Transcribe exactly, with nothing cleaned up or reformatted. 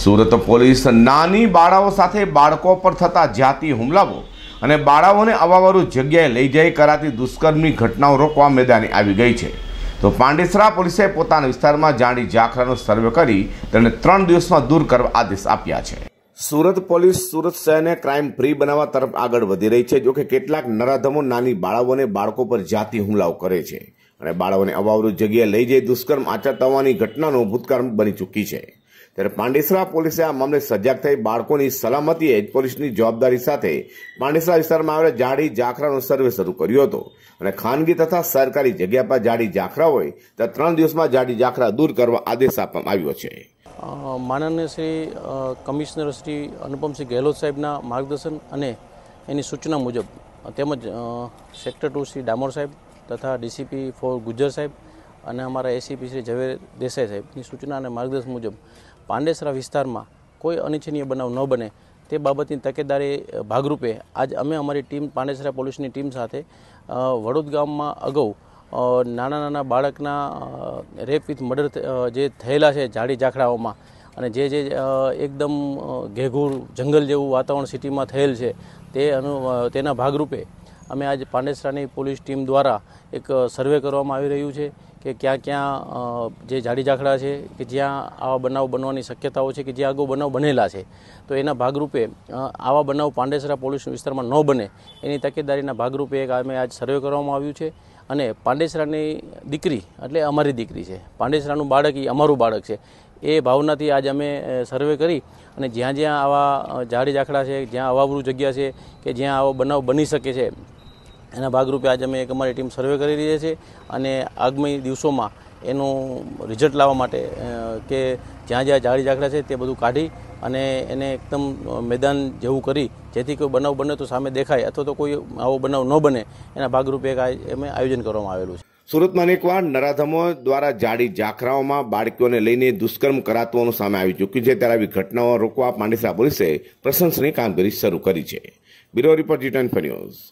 Surat police નાની બાળાઓ સાથે બાળકો પર થતા જાતિ હુમલાઓ અને બાળાઓને અવાવરું જગ્યાએ લઈ જઈ કરાતી દુષ્કર્મની ઘટનાઓ રોકવા મેદાને આવી ગઈ છે। તો પાંડેસરા પોલીસે પોતાના વિસ્તારમાં જાડી જાખરાનો સર્વે કરી તેને ત્રણ દિવસમાં દૂર કરવા આદેશ આપ્યા છે। સુરત પોલીસ સુરત શહેરને ક્રાઇમ ફ્રી બનાવવા તરફ આગળ વધી રહી છે। જો કે કેટલાક નરાધમો નાની બાળાઓને બાળકો પર જાતિ હુમલાઓ કરે છે અને બાળાઓને અવાવરું જગ્યાએ લઈ જઈ દુષ્કર્મ આચરતા હોવાની ઘટનાનો ભૂતકાળ બની ચૂકી છે। ત્યારે પાંડેસરા પોલીસે આ મામલે સજાગ થઈ બાળકોની સલામતીએ જ પોલીસની જવાબદારી સાથે પાંડેસરા વિસ્તારમાં આવેલા જાડી જાખરાનો સર્વે શરૂ કર્યો હતો અને ખાનગી તથા સરકારી જગ્યા પર જાડી જાખરા હોય તો ત્રણ દિવસમાં જાડી જાખરા દૂર કરવા આદેશ આપવામાં આવ્યો છે। માનનીય શ્રી કમિશનર શ્રી અનુપમસિંહ ગેહલોત સાહેબના માર્ગદર્શન અને એની સૂચના મુજબ તેમજ સેક્ટર ટુ શ્રી ડામોર સાહેબ તથા ડીસીપી ફોર ગુજ્જર સાહેબ અને અમારા એસીપી શ્રી ઝવેર દેસાઈ સાહેબની સૂચના અને માર્ગદર્શન મુજબ પાંડેસરા વિસ્તારમાં કોઈ અનિચ્છનીય બનાવ ન બને તે બાબતની તકેદારી ભાગરૂપે આજ અમે અમારી ટીમ પાંડેસરા પોલીસની ટીમ સાથે વડોદ ગામમાં અગાઉ નાના નાના બાળકના રેપ વિથ મર્ડર જે થયેલા છે જાડી જાખરાઓમાં અને જે જે એકદમ ઘેઘૂર જંગલ જેવું વાતાવરણ સિટીમાં થયેલ છે તે અનુ તેના ભાગરૂપે અમે આજ પાંડેસરાની પોલીસ ટીમ દ્વારા એક સર્વે કરવામાં આવી રહ્યું છે કે ક્યાં ક્યાં જે જાડી જાખડા છે કે જ્યાં આવા બનાવ બનવાની શક્યતાઓ છે કે જ્યાં અગાઉ બનાવ બનેલા છે તો એના ભાગરૂપે આવા બનાવ પાંડેસરા પોલીસ વિસ્તારમાં ન બને એની તકેદારીના ભાગરૂપે એક અમે આજ સર્વે કરવામાં આવ્યું છે અને પાંડેસરાની દીકરી એટલે અમારી દીકરી છે, પાંડેસરાનું બાળક એ અમારું બાળક છે એ ભાવનાથી આજ અમે સર્વે કરી અને જ્યાં જ્યાં આવા જાડી જાખડા છે, જ્યાં અવાવરું જગ્યા છે કે જ્યાં આવો બનાવ બની શકે છે એના ભાગરૂપે આજે અમે એક અમારી ટીમ સર્વે કરી રહી છે અને આગામી દિવસોમાં એનું રિઝલ્ટ લાવવા માટે કે જ્યાં જ્યાં જાડી જાખડા છે તે બધું કાઢી અને એને એકદમ મેદાન જેવું કરી જેથી કોઈ બનાવ બને તો સામે દેખાય અથવા તો કોઈ આવો બનાવ ન બને એના ભાગરૂપે એક અમે આયોજન કરવામાં આવેલું છે। સુરતમાં અનેકવાર નરાધમો દ્વારા જાડી જાખરાઓમાં બાળકીઓને લઈને દુષ્કર્મ કરાતું સામે આવી ચૂક્યું છે ત્યારે આવી ઘટનાઓ રોકવા પાંડેસરા પોલીસે પ્રશંસનીય કામગીરી શરૂ કરી છે। Bureau report G twenty four news.